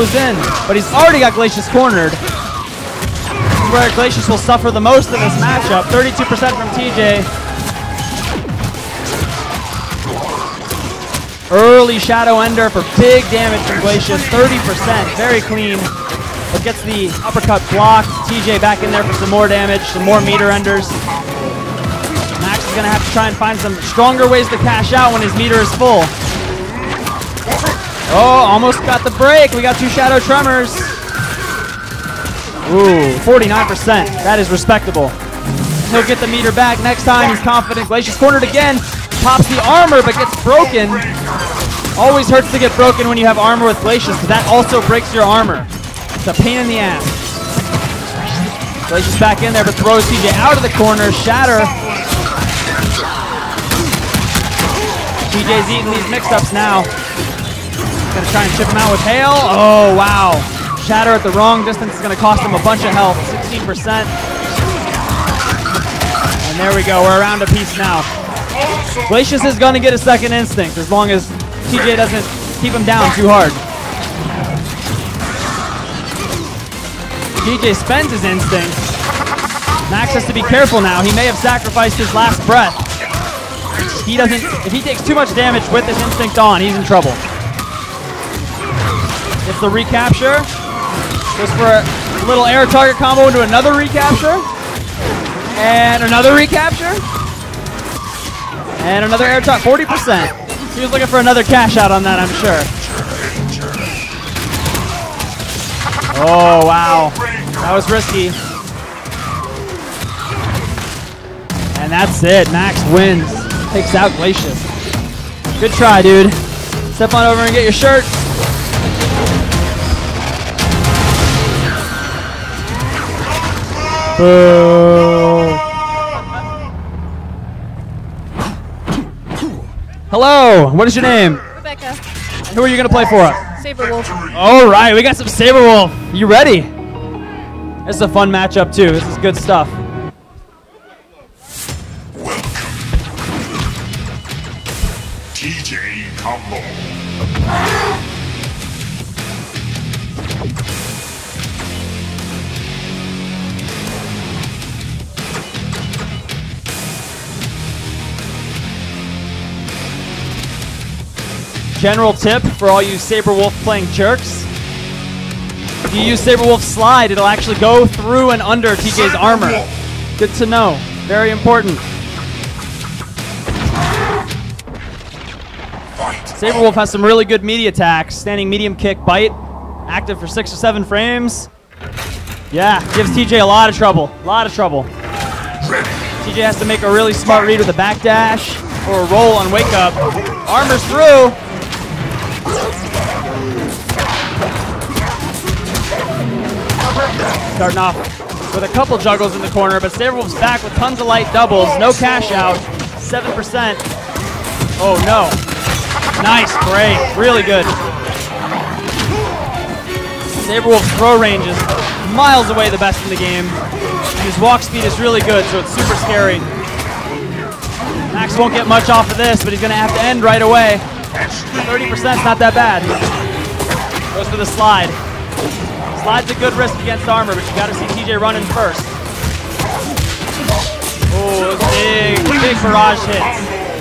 goes in, but he's already got Glacius cornered. This is where Glacius will suffer the most in this matchup. 32% from TJ. Early Shadow Ender for big damage from Glacius. 30%, very clean. But gets the uppercut blocked. TJ back in there for some more damage, some more meter enders. Max is going to have to try and find some stronger ways to cash out when his meter is full. Oh, almost got the break. We got 2 Shadow Tremors. Ooh, 49%. That is respectable. He'll get the meter back next time. He's confident. Glacius cornered again. Pops the armor, but gets broken. Always hurts to get broken when you have armor with Glacius, but that also breaks your armor. It's a pain in the ass. Glacius back in there, but throws TJ out of the corner. Shatter. TJ's eating these mix-ups now. Gonna try and chip him out with Hail. Oh, wow. Shatter at the wrong distance is gonna cost him a bunch of health. 16%. And there we go, we're around a piece now. Glacius is gonna get a second instinct as long as TJ doesn't keep him down too hard. TJ spends his instinct. Max has to be careful now. He may have sacrificed his last breath. If he takes too much damage with his instinct on, he's in trouble. It's the recapture. Goes for a little air target combo into another recapture. And another recapture. And another air target. 40%. He was looking for another cash out on that, I'm sure. Oh, wow. That was risky. And that's it. Max wins. Takes out Glacius. Good try, dude. Step on over and get your shirt. Boo. Hello, what is your name? Rebecca. And who are you going to play for? Saberwolf. All right, we got some Saberwolf. You ready? This is a fun matchup too. This is good stuff. TJ combo. General tip for all you Saberwolf playing jerks. If you use Saberwolf Slide, it'll actually go through and under TJ's armor. Good to know. Very important. Saberwolf has some really good meaty attacks. Standing medium kick, bite. Active for 6 or 7 frames. Yeah, gives TJ a lot of trouble. A lot of trouble. TJ has to make a really smart read with a backdash or a roll on wake up. Armor's through. Starting off with a couple juggles in the corner, but Saberwolf's back with tons of light doubles. No cash out. 7%. Oh no. Nice break. Really good. Saberwolf's throw range is miles away the best in the game. And his walk speed is really good, so it's super scary. Max won't get much off of this, but he's going to have to end right away. 30% is not that bad. Goes for the slide. Slide's a good risk against armor, but you got to see TJ running first. Oh, those big barrage hits.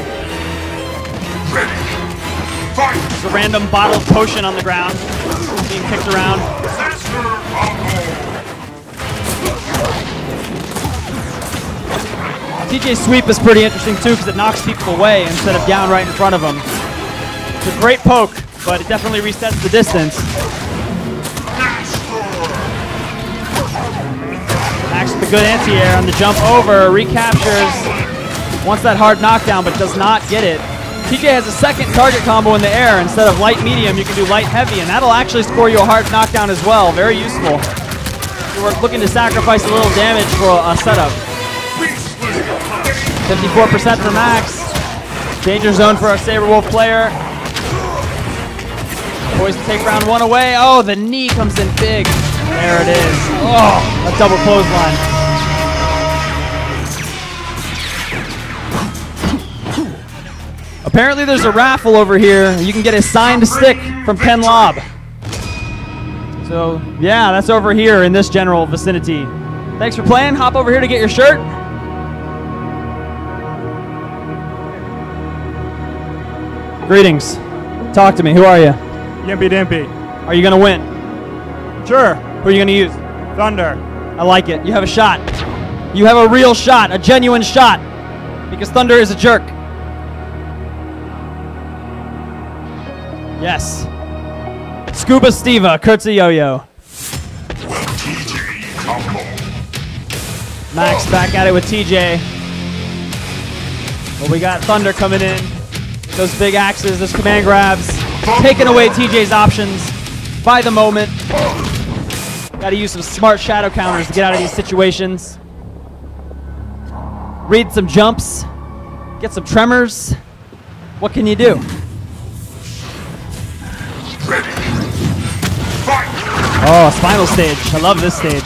There's a random bottle of potion on the ground, being kicked around. TJ's sweep is pretty interesting too because it knocks people away instead of down right in front of them. It's a great poke, but it definitely resets the distance. Max with a good anti-air on the jump over, recaptures, wants that hard knockdown but does not get it. TJ has a second target combo in the air. Instead of light medium, you can do light heavy, and that'll actually score you a hard knockdown as well. Very useful. We're looking to sacrifice a little damage for a setup. 54% for Max. Danger zone for our Saberwolf player. Poised to take round 1 away. Oh, the knee comes in big. There it is. Oh, a double clothesline. Apparently there's a raffle over here. You can get a signed stick from Ken Lobb. So, yeah, that's over here in this general vicinity. Thanks for playing. Hop over here to get your shirt. Greetings. Talk to me. Who are you? Yimpy Dimpy. Are you going to win? Sure. Who are you going to use? Thunder. I like it. You have a shot. You have a real shot, a genuine shot. Because Thunder is a jerk. Yes. Scuba Steva, Kurtza Yo-Yo. Max back at it with TJ. Well, we got Thunder coming in. Those big axes, those command grabs. Taking away TJ's options by the moment. Got to use some smart shadow counters to get out of these situations. Read some jumps. Get some tremors. What can you do? Oh, spinal stage. I love this stage.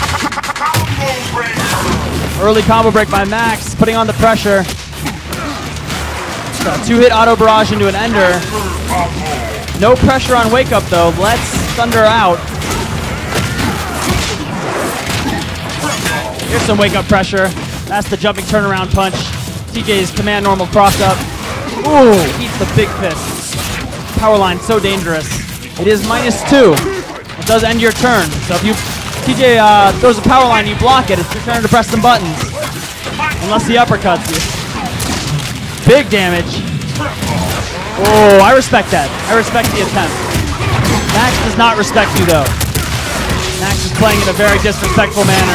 Early combo break by Max, putting on the pressure. Two-hit auto barrage into an ender. No pressure on wake up though. Lets Thunder out. Here's some wake up pressure. That's the jumping turnaround punch. TJ's command normal cross up. Ooh, eats the big fist. Power line so dangerous. It is -2. It does end your turn. So if you TJ throws a power line, you block it. It's your turn to press some buttons. Unless he uppercuts you. Big damage. Oh, I respect that. I respect the attempt. Max does not respect you though. Max is playing in a very disrespectful manner.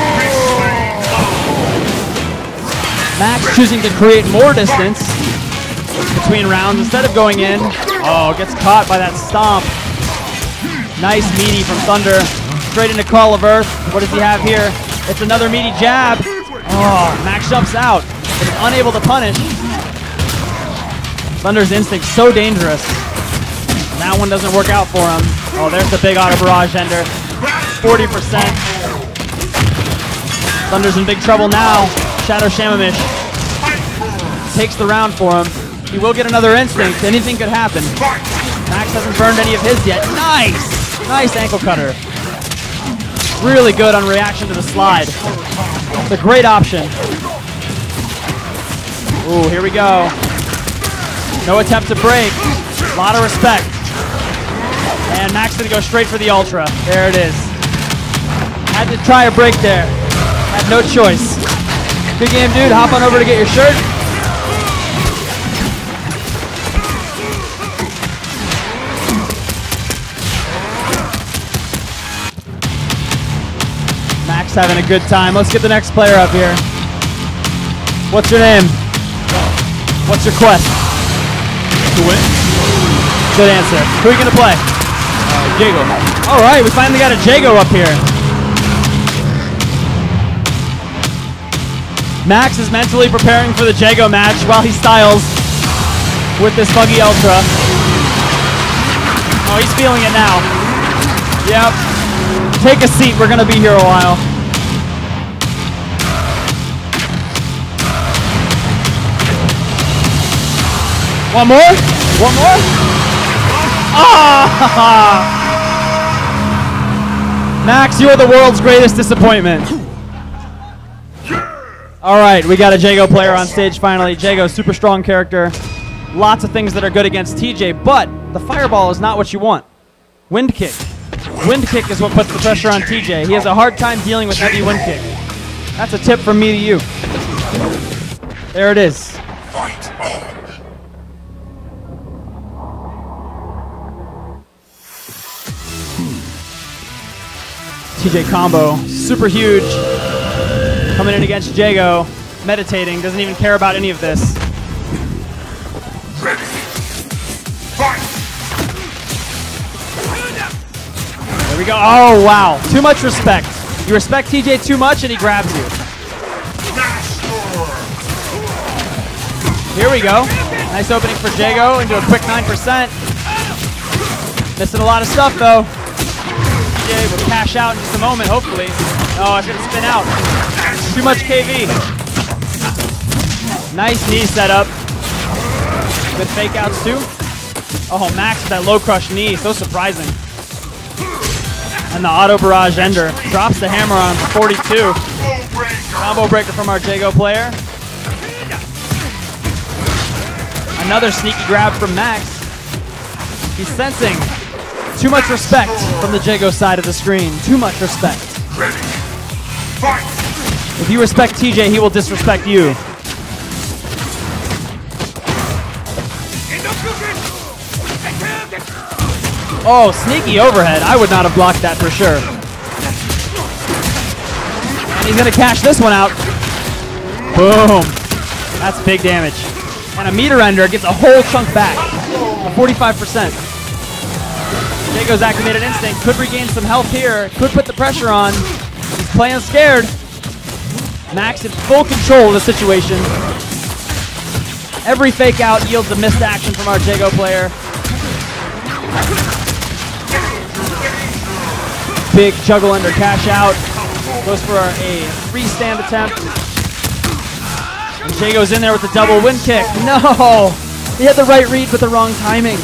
Max choosing to create more distance between rounds instead of going in. Oh, gets caught by that stomp. Nice meaty from Thunder. Straight into Call of Earth. What does he have here? It's another meaty jab. Oh, Max jumps out, but is unable to punish. Thunder's instinct so dangerous. That one doesn't work out for him. Oh, there's the big auto barrage ender. 40%. Thunder's in big trouble now. Shadow Shamamish takes the round for him. He will get another instinct. Anything could happen. Max hasn't burned any of his yet. Nice! Nice ankle cutter. Really good on reaction to the slide. It's a great option. Ooh, here we go. No attempt to break. A lot of respect. And Max gonna go straight for the Ultra. There it is. Had to try a break there. Had no choice. Good game, dude. Hop on over to get your shirt. Max having a good time. Let's get the next player up here. What's your name? What's your quest? To win. Good answer. Who are you gonna play? Jago. All right, we finally got a Jago up here. Max is mentally preparing for the Jago match while he styles with this buggy Ultra. Oh, he's feeling it now. Yep. Take a seat, we're gonna be here a while. One more? One more? Ah! Max, you are the world's greatest disappointment. All right, we got a Jago player on stage finally. Jago, super strong character. Lots of things that are good against TJ, but the fireball is not what you want. Wind kick. Wind kick is what puts the pressure on TJ. He has a hard time dealing with heavy wind kick. That's a tip from me to you. There it is. Fight on. TJ combo, super huge. Coming in against Jago, meditating, doesn't even care about any of this. Ready. Fight. There we go. Oh, wow. Too much respect. You respect TJ too much and he grabs you. Here we go. Nice opening for Jago into a quick 9%. Missing a lot of stuff though. TJ will cash out in just a moment, hopefully. Oh, it's gonna spin out. Too much KV. Nice knee setup. Good fake outs too. Oh, Max with that low crush knee, so surprising. And the auto barrage ender drops the hammer on for 42. Combo breaker from our Jago player. Another sneaky grab from Max. He's sensing too much respect from the Jago side of the screen. Too much respect. Ready. Fight. If you respect TJ, he will disrespect you. Oh, sneaky overhead. I would not have blocked that for sure. And he's going to cash this one out. Boom. That's big damage. And a meter ender gets a whole chunk back. 45%. Jago's activated instinct. Could regain some health here. Could put the pressure on. He's playing scared. Max in full control of the situation. Every fake out yields a missed action from our Jago player. Big juggle under cash out. Goes for a 3-stand attempt. And Jago's in there with the double wind kick. No! He had the right read but the wrong timing.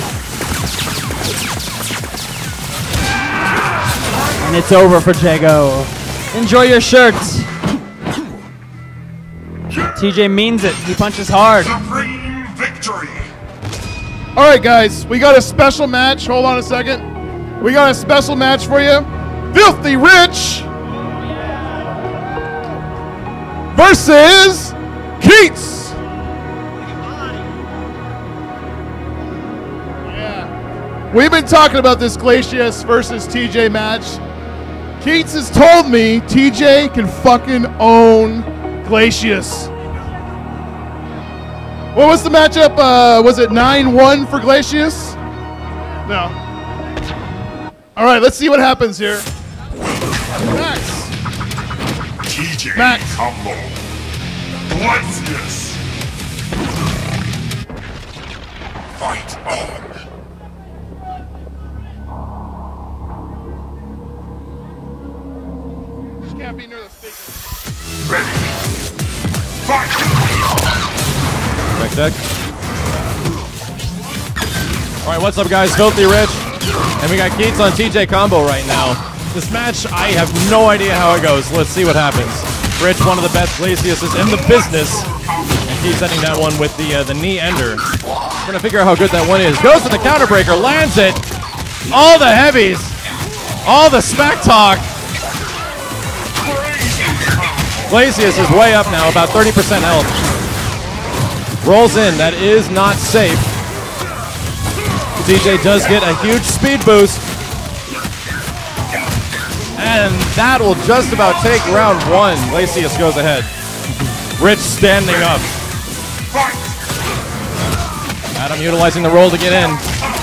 And it's over for Jago. Enjoy your shirt. TJ means it. He punches hard. Supreme victory. All right, guys, we got a special match. Hold on a second. We got a special match for you. Filthy Rich versus Keats. Yeah. We've been talking about this Glacius versus TJ match. Keats has told me TJ can fucking own Glacius. What was the matchup? Was it 9-1 for Glacius? No. All right, let's see what happens here. Max. TJ Max. combo. Glacius. Fight on. Can't be near the speaker. Ready. Fight. Back deck. All right, what's up, guys? Filthy Rich. And we got Keats on TJ combo right now. This match, I have no idea how it goes. Let's see what happens. Rich, one of the best Glaciuses in the business. And Keats setting that one with the knee ender. We're going to figure out how good that one is. Goes to the counter breaker, lands it. All the heavies. All the smack talk. Glacius is way up now, about 30% health. Rolls in, that is not safe. TJ does get a huge speed boost. And that will just about take round one. Glacius goes ahead. Rich standing up. Adam utilizing the roll to get in.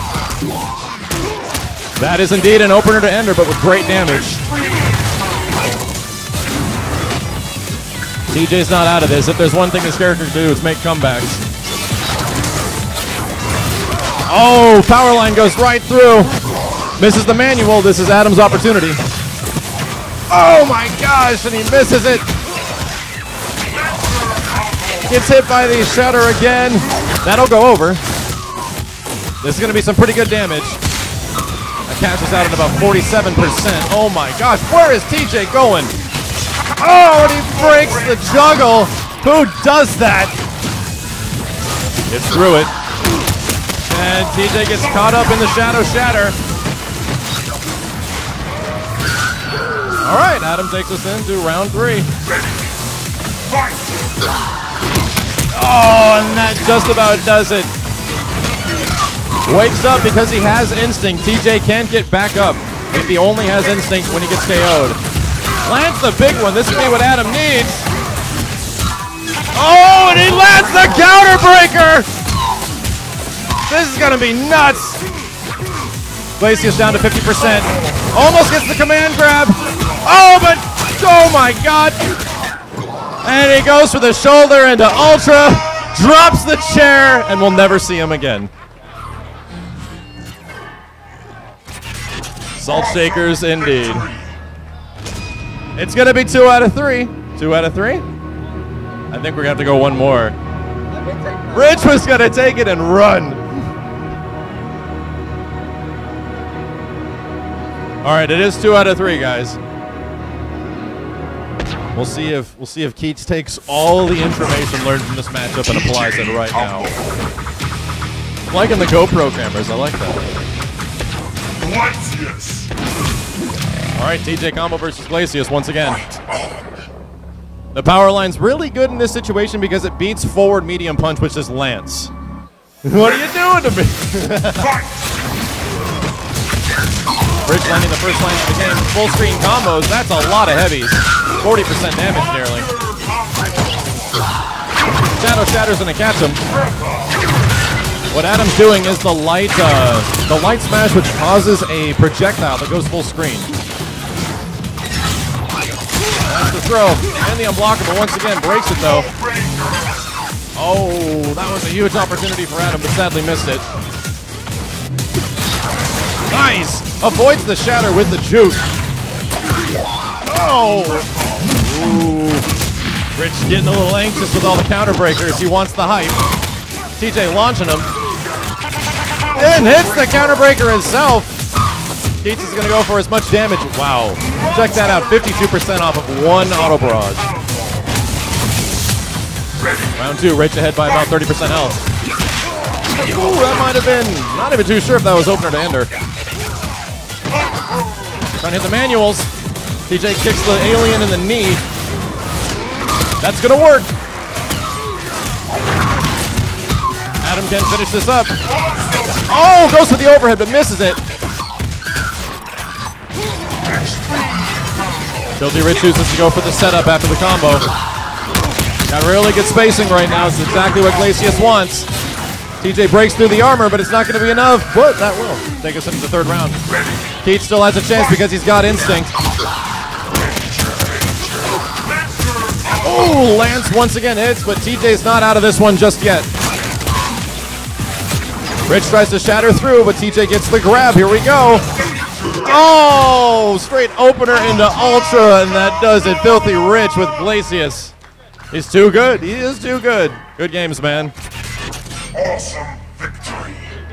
That is indeed an opener to ender, but with great damage. TJ's not out of this. If there's one thing this character can do, it's make comebacks. Oh, power line goes right through. Misses the manual. This is Adam's opportunity. Oh my gosh, and he misses it. Gets hit by the shatter again. That'll go over. This is going to be some pretty good damage. That cashes out at about 47%. Oh my gosh, where is TJ going? Oh, and he breaks the juggle. Who does that? Gets through it. And TJ gets caught up in the shadow shatter. All right, Adam takes us into round 3. Oh, and that just about does it. Wakes up because he has instinct. TJ can't get back up if he only has instinct when he gets KO'd. Lands the big one. This would be what Adam needs. Oh, and he lands the counter breaker. This is going to be nuts. Glacius down to 50%. Almost gets the command grab. Oh, but, oh my God. And he goes for the shoulder into Ultra. Drops the chair, and we'll never see him again. Salt shakers indeed. It's going to be 2 out of 3. 2 out of 3? I think we're going to have to go one more. Rich was going to take it and run. All right, it is 2 out of 3, guys. We'll see if Keats takes all the information learned from this matchup and applies it right now. I'm liking the Go programmers. I like that. Glacius. All right, TJ combo versus Glacius once again. The power line's really good in this situation because it beats forward medium punch, which is Lance. What are you doing to me? Rich landing the first line of the game. Full screen combos. That's a lot of heavies. 40% damage nearly. Shadow Shatter's gonna catch him. What Adam's doing is the light smash, which causes a projectile that goes full screen. That's the throw, and the unblockable once again breaks it though. Oh, that was a huge opportunity for Adam, but sadly missed it. Nice! Avoids the shatter with the juke. Oh! Ooh. Rich getting a little anxious with all the counter breakers. He wants the hype. TJ launching him. And hits the counter breaker himself. Keats is going to go for as much damage. Wow. Check that out. 52% off of one auto barrage. Round 2, Rich ahead by about 30% health. Ooh, that might have been, not even too sure if that was opener to ender. Trying to hit the manuals. TJ kicks the alien in the knee. That's gonna work. Adam can finish this up. Oh, goes for the overhead but misses it. Filthy Rich chooses to go for the setup after the combo. Got really good spacing right now. It's exactly what Glacius wants. TJ breaks through the armor, but it's not going to be enough. But that will take us into the 3rd round. Keats still has a chance because he's got instinct. Oh, Lance once again hits, but TJ's not out of this one just yet. Rich tries to shatter through, but TJ gets the grab. Here we go. Oh, straight opener into Ultra, and that does it. Filthy Rich with Glacius. He's too good. He is too good. Good games, man. Awesome victory.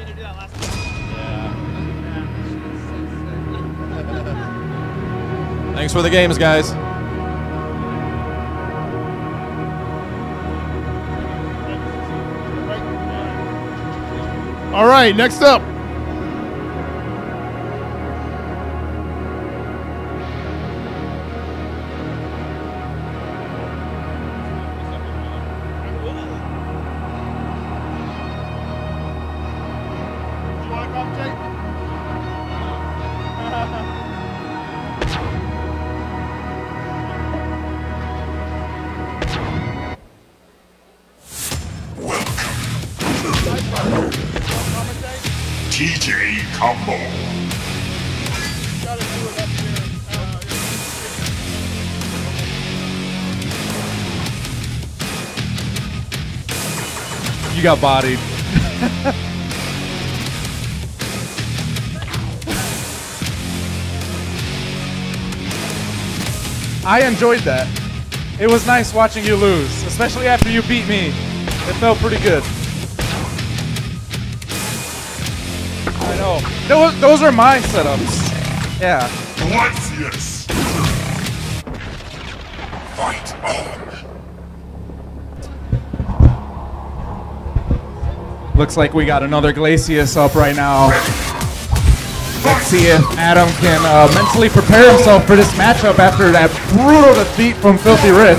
Thanks for the games, guys. All right, next up. TJ combo. You got bodied. I enjoyed that. It was nice watching you lose, especially after you beat me. It felt pretty good. I know. Those are my setups. Yeah. Glacius. Fight on. Looks like we got another Glacius up right now. Let's see if Adam can mentally prepare himself for this matchup after that brutal defeat from Filthy Rich.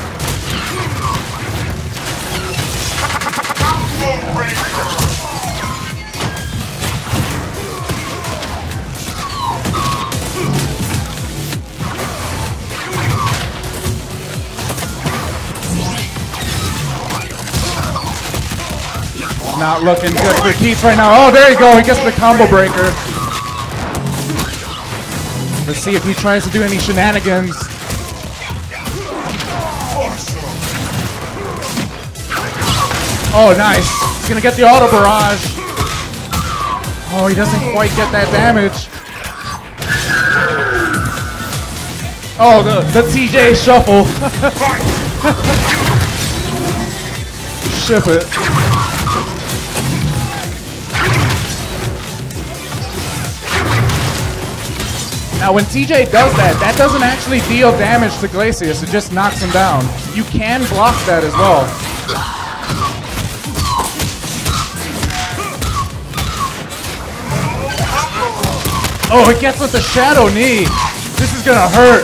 Not looking good for Keats right now. Oh, there you go. He gets the combo breaker. Let's see if he tries to do any shenanigans. Oh, nice. He's going to get the auto barrage. Oh, he doesn't quite get that damage. Oh, the TJ shuffle. Ship it. Now when TJ does that, that doesn't actually deal damage to Glacius, it just knocks him down. You can block that as well. Oh, it gets with the shadow knee. This is gonna hurt.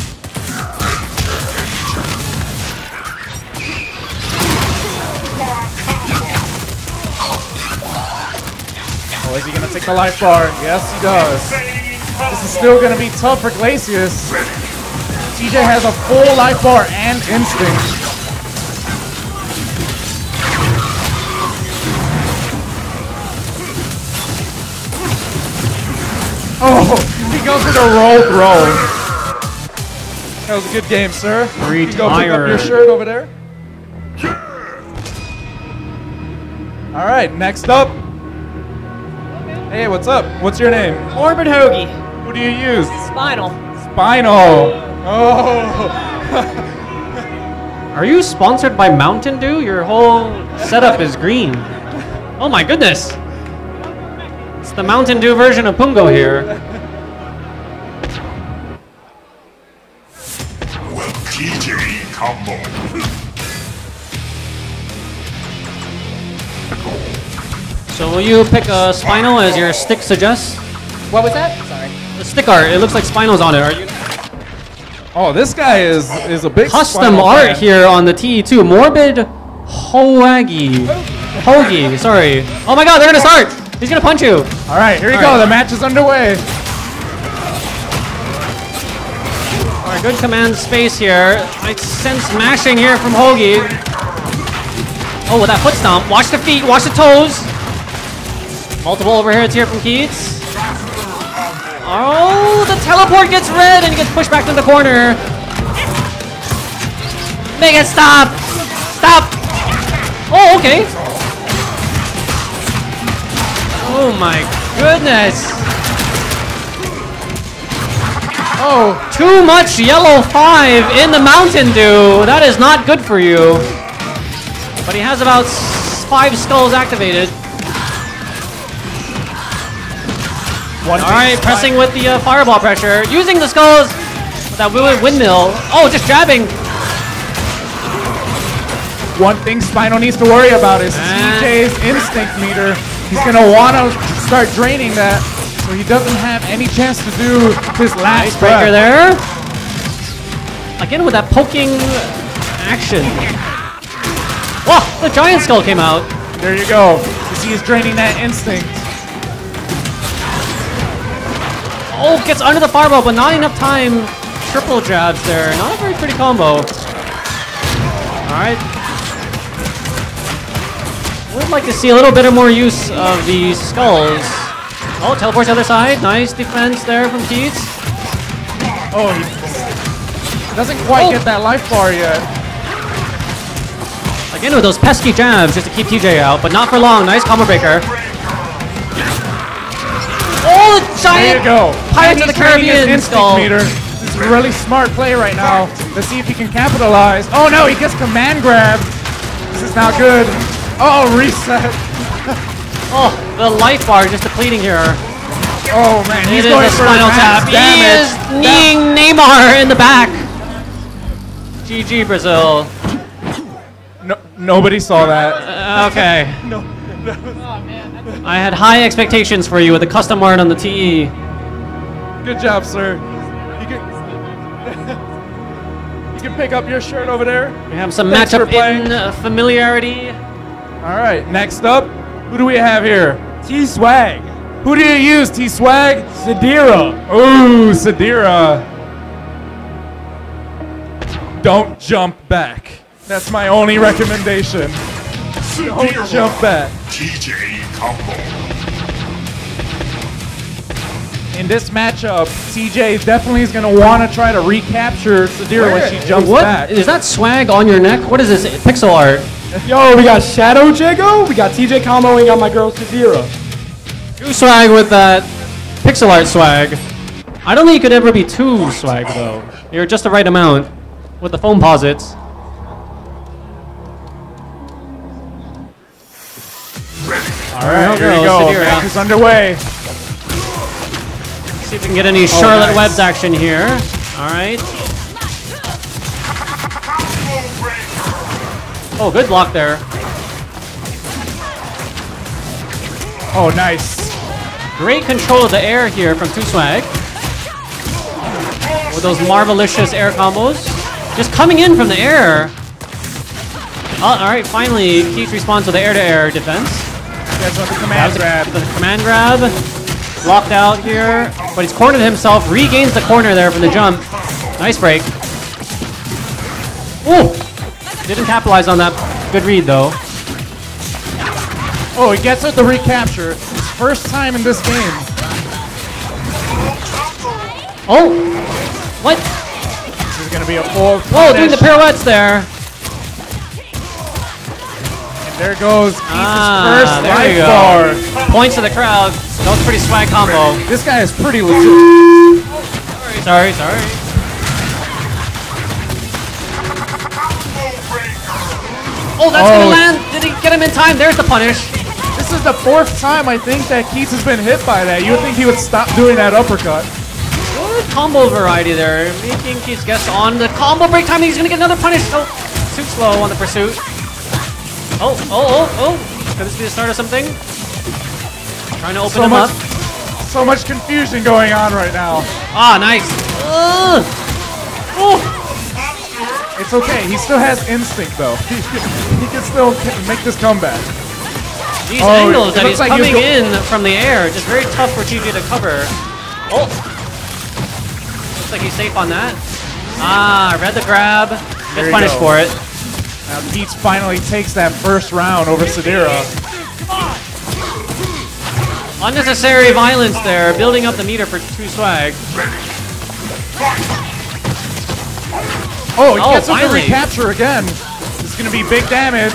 Oh, is he gonna take the life bar? Yes, he does. This is still gonna be tough for Glacius. TJ has a full life bar and instinct. Oh, he goes with a roll throw. That was a good game, sir. You go pick up your shirt over there. All right, next up. Hey, what's up? What's your name? Morbid Hoagie. Who do you use? Spinal. Spinal. Oh. Are you sponsored by Mountain Dew? Your whole setup is green. Oh my goodness. It's the Mountain Dew version of Pungo here. Well, TJ combo. So will you pick a Spinal as your stick suggests? What was that? Sorry. The stick art, it looks like Spinal's on it. Are you? Oh, this guy is a big Custom Spinal art fan. here on the TE2. Morbid Hoagie. Hoagie, sorry. Oh my god, they're gonna start! He's gonna punch you. All right, here you All go. right. The match is underway. All right, good command space here. I sense mashing here from Hoagie. Oh, with that foot stomp. Watch the feet, watch the toes. Multiple overheads here from Keats. Oh, the teleport gets red and he gets pushed back to the corner. Make it stop! Stop! Oh, okay. Oh my goodness. Oh, too much yellow 5 in the Mountain Dew. That is not good for you. But he has about 5 skulls activated. All right, pressing with the fireball pressure, using the skulls with that windmill. Oh, just jabbing. One thing Spinal needs to worry about is TJ's instinct meter. He's gonna want to start draining that, so he doesn't have any chance to do his last Breaker breath. there. Again with that poking action. Oh, the giant skull came out. There you go. You see, he's draining that instinct. Oh, gets under the fireball, but not enough time. Triple jabs there. Not a very pretty combo. All right. Would like to see a little bit more use of these skulls. Oh, teleports to the other side. Nice defense there from Keats. Oh, he doesn't quite get that life bar yet. Again with those pesky jabs just to keep TJ out, but not for long. Nice combo breaker. Oh, the There you giant go. Pirates And of the he's draining his Caribbean instinct skull. meter. This is a really smart play right now. Let's see if he can capitalize. Oh no, he gets command grab. This is not good. Oh, reset. Oh, the life bar just depleting here. Oh man, he's It is going a for spinal max tap. He damage. is kneeing Neymar in the back. GG Brazil. No, nobody saw that. Okay. I had high expectations for you with the custom art on the TE. Good job, sir. You can pick up your shirt over there. We have some Thanks for matchup playing. in familiarity. All right, next up, who do we have here? T-Swag. Who do you use, T-Swag? Sadira. Ooh, Sadira. Don't jump back. That's my only recommendation. Don't jump back. TJ combo. In this matchup, TJ definitely is going to want to try to recapture Sadira when she jumps What? back. Is that swag on your neck? What is this? Pixel art. Yo, we got Shadow Jago. We got TJ comboing on my girl Sadira. Two swag with that pixel art swag. I don't think you could ever be too swag though. You're just the right amount with the foam posits. All right, here we go. Sadira. Match is underway. See if we can get any Charlotte Webb's action here. All right. Oh, good block there. Oh, nice. Great control of the air here from 2Swag. With those marvelicious air combos. Just coming in from the air. Oh, all right, finally, Keith responds with the air-to-air defense. That's what the command grab. The command grab. Locked out here. But he's cornered himself. Regains the corner there from the jump. Nice break. Ooh! Didn't capitalize on that. Good read, though. Oh, he gets it the recapture. His first time in this game. Oh! What? This is going to be a full Whoa, doing the pirouettes there. And there goes Keith's first there life you go. bar. Points to the crowd. That was a pretty swag combo. This guy is pretty legit. Sorry. Oh, that's gonna land. Did he get him in time? There's the punish. This is the fourth time I think that Keith has been hit by that. You would think he would stop doing that uppercut. Good combo variety there. Making Keith's guess on the combo break time. He's gonna get another punish. Oh, too slow on the pursuit. Oh. Could this be the start of something? Trying to open him up. So much confusion going on right now. Ah, nice. It's okay. He still has instinct, though. He can still make this comeback. These angles that he's coming in from the air, just very tough for TJ to cover. Oh. Looks like he's safe on that. Ah, read the grab. Gets punished for it. Now Keats finally takes that first round over Sadira. Unnecessary violence there, building up the meter for 2Swag. Oh, he gets finally. the recapture again. This is going to be big damage.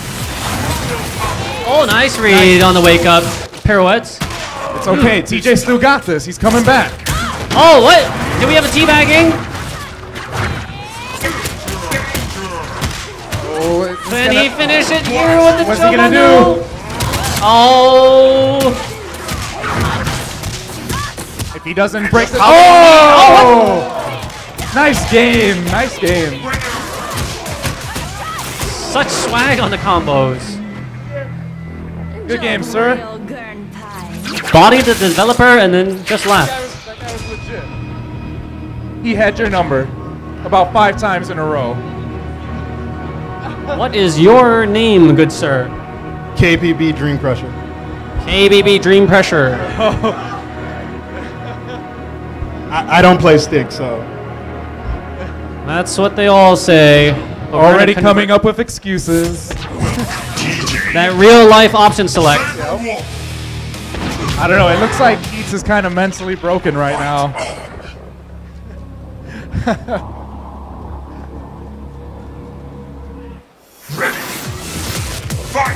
Oh, nice read on the wake up. Pirouettes. It's okay. TJ still got this. He's coming back. Oh, what? Do we have a teabagging? Oh, Can he finish it here with the What's he going to jumbo? do? Oh. If he doesn't break the... Oh! Nice game. Nice game. Such swag on the combos. Good game, sir. Bodied the developer and then just left. That guy was legit. He had your number about 5 times in a row. What is your name, good sir? KPB Dream Crusher. KBB Dream Pressure. I don't play stick, so. That's what they all say. Already coming up with excuses. That real life option select. I don't know. It looks like Keats is kind of mentally broken right now. Ready. Fight.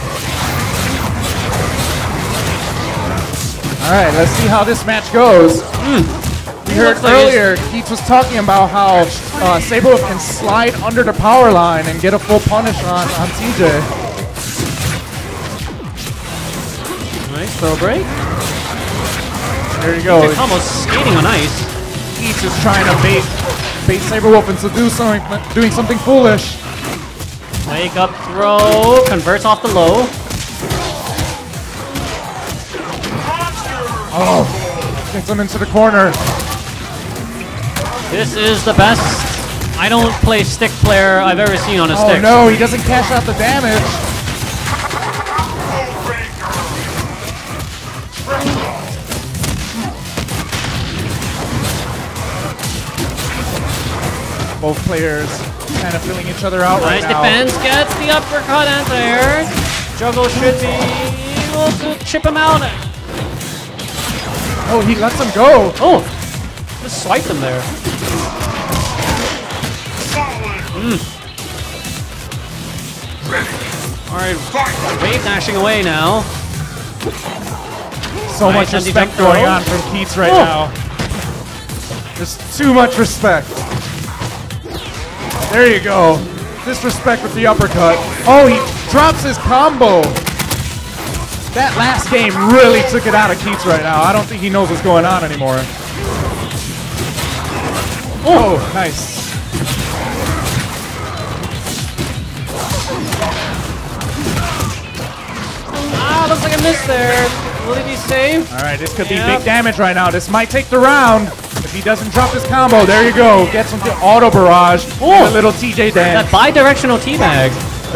All right, let's see how this match goes. We heard earlier, Keats was talking about how Saberwolf can slide under the power line and get a full punish on TJ. Nice throw break. There you go. It's almost skating on ice. Keats is trying to bait Saberwolf into doing something foolish. Wake up throw, converts off the low. Oh, gets him into the corner. This is the best I don't play stick player I've ever seen on a stick. Oh no, he doesn't cash out the damage. Both players kind of filling each other out right Nice now. defense, gets the uppercut anti-air. Juggle should be able to chip him out. Oh, he lets him go. Oh, just swiped him there. All right, wave dashing away now. So Nice much empty respect jump going throw. on from Keats right now. Just too much respect. There you go. Disrespect with the uppercut. Oh, he drops his combo. That last game really took it out of Keats right now. I don't think he knows what's going on anymore. Oh, nice. Ah, looks like a miss there. Will he be safe? All right, this could be big damage right now. This might take the round. If he doesn't drop his combo, there you go. Gets him to auto barrage. Oh, a little TJ dance. That bi-directional teabag.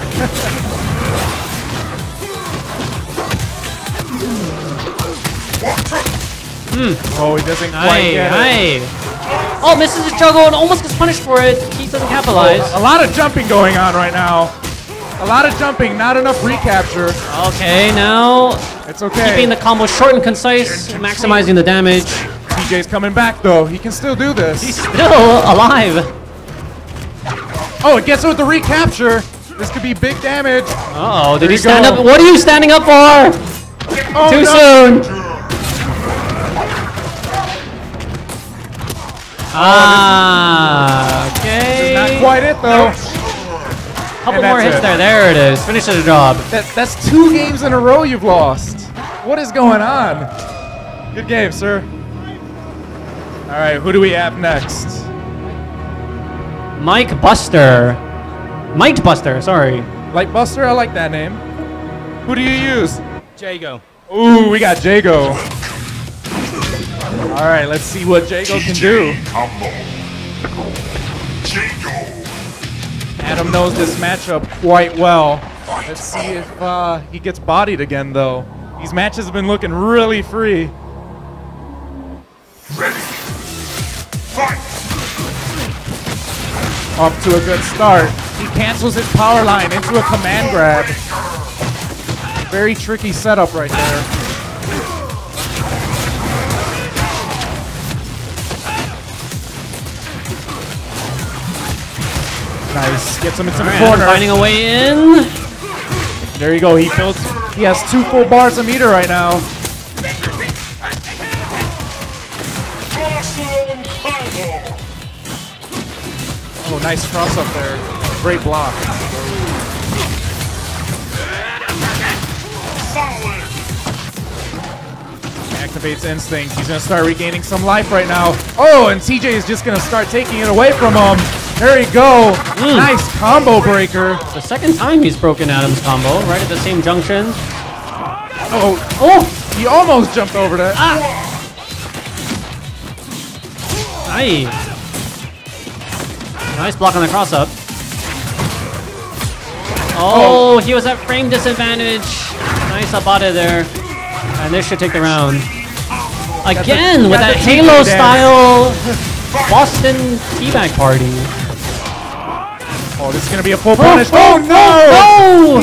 Oh, he doesn't quite get it. Oh, misses his juggle and almost gets punished for it. Keith doesn't capitalize. A lot of jumping going on right now. A lot of jumping, not enough recapture. Okay, now It's okay. keeping the combo short and concise, maximizing the damage. TJ's coming back though. He can still do this. He's still alive. Oh, it gets with the recapture. This could be big damage. Uh-oh, did There he you stand go. up? What are you standing up for? Oh, Too no. soon. Ah, okay. Not quite it though. Couple And more that's hits it. there. There it is. Finishes the job. That's 2 games in a row you've lost. What is going on? Good game, sir. All right, who do we have next? Mike Buster. Might Buster, sorry. Light Buster, I like that name. Who do you use? Jago. Ooh, we got Jago. All right, let's see what Jago can do. Combo. Jago. Adam knows this matchup quite well. Let's see if he gets bodied again, though. These matches have been looking really free. Ready. Fight. Off to a good start. He cancels his power line into a command grab. Very tricky setup right there. Nice. Gets him into the corner. Finding a way in. There you go. He has 2 full bars of meter right now. Awesome combo. Oh, nice cross up there. Great block. Solid. Activates instinct. He's going to start regaining some life right now. Oh, and TJ is just going to start taking it away from him. There you go. Nice combo breaker. The second time he's broken Adam's combo, right at the same junction. Oh, he almost jumped over that. Aye. Nice block on the cross up. Oh, he was at frame disadvantage. Nice up out of there. And this should take the round. Again with that Halo style Boston teabag party. Oh, this is going to be a full punish. Oh, no! Oh!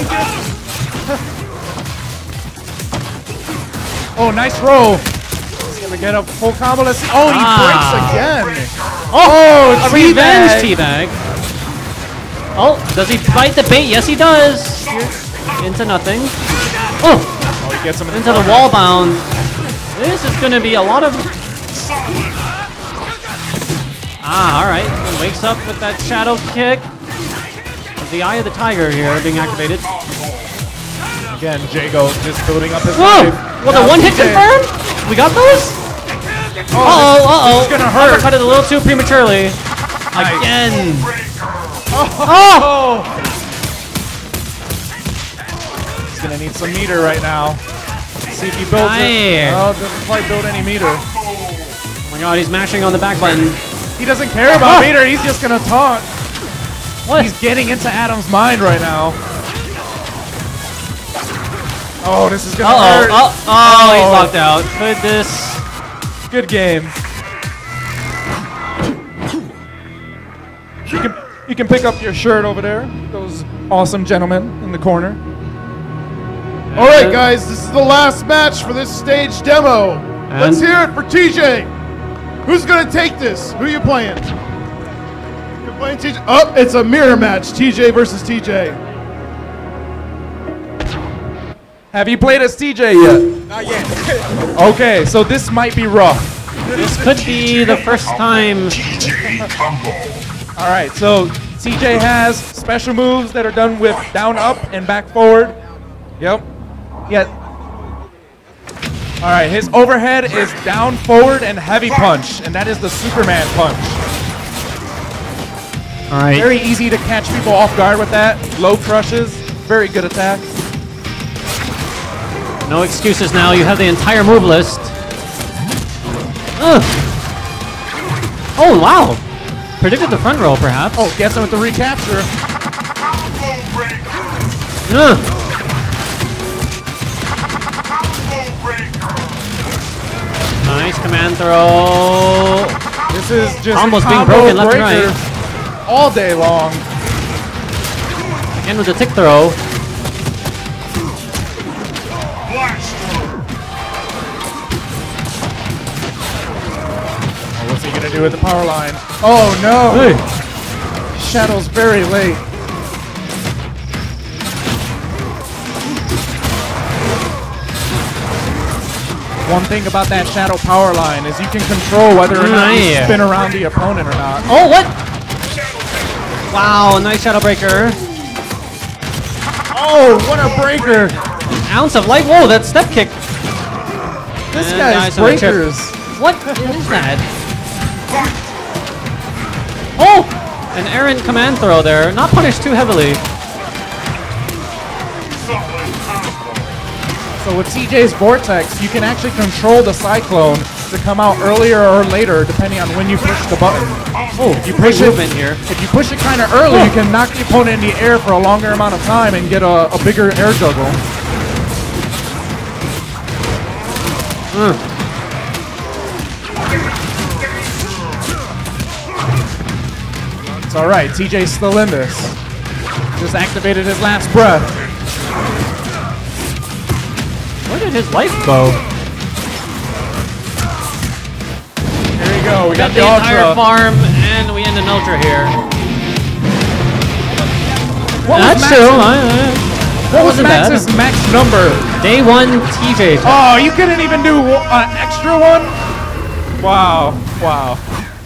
Oh, nice roll. He's going to get a full combo. Let's see. Oh, he breaks again. Oh, a teabag. revenge teabag. Oh, does he bite the bait? Yes, he does. Into nothing. Oh, Oh, he gets him into the wall bound. This is going to be a lot of... Ah, all right. He wakes up with that shadow kick. The Eye of the Tiger here being activated. Again, Jago just building up his Whoa! life. Well, the Now one hit TJ. confirmed? We got those? This is gonna hurt. Uppercut it a little too prematurely. Nice. Again. Oh! He's going to need some meter right now. See if he builds it. Aye. Oh, doesn't quite build any meter. Oh my god, he's mashing on the back button. He doesn't care about meter. He's just going to taunt. What? He's getting into Adam's mind right now. Oh, this is going to hurt. Oh, he's locked out. Could this... Good game. You can pick up your shirt over there. Those awesome gentlemen in the corner. All right, guys, this is the last match for this stage demo. Let's hear it for TJ. Who's going to take this? Who are you playing? You're playing TJ. Oh, it's a mirror match. TJ versus TJ. Have you played as TJ yet? Not yet. Okay, so this might be rough. This could be the first time... TJ combo. All right, so TJ has special moves that are done with down, up, and back forward. Yep. Yeah. All right, his overhead is down, forward, and heavy punch, and that is the Superman punch. All right. Very easy to catch people off guard with that. Low crushes. Very good attack. No excuses now. You have the entire move list. Ugh. Oh, wow. Predicted the front row, perhaps. Oh, gets him with the recapture. Ugh. Nice command throw. This is just Combos being combo broken left and breaker right. all day long. Again with the tick throw. Oh, what's he gonna do with the power line? Oh no! Hey. Shadow's very late. One thing about that Shadow power line is you can control whether or not you spin around the opponent or not. Oh, what? Wow, nice Shadow Breaker. Oh, what a breaker! Ounce of life. Whoa, that step kick. This And guy's nice on the chip. breakers. What is that? Oh! An errant command throw there. Not punished too heavily. So with TJ's Vortex, you can actually control the Cyclone to come out earlier or later, depending on when you push the button. Oh, If you push it, movement here. if you push it kind of early, you can knock the opponent in the air for a longer amount of time and get a bigger air juggle. It's all right. TJ's still in this. Just activated his last breath. Where did his life go? Here we go. We got the entire Ultra. farm, and we end an Ultra here. What was That's Max's- true. What was wasn't bad. Max's max number? Day 1 TJ. Oh, you couldn't even do an extra one? Wow. Wow.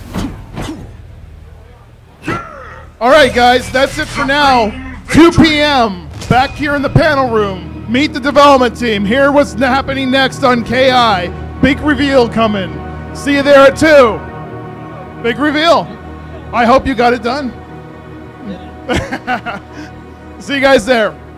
All right, guys, that's it for now. 2 p.m. back here in the panel room. Meet the development team. Hear what's happening next on KI. Big reveal coming. See you there at 2. Big reveal. I hope you got it done. See you guys there.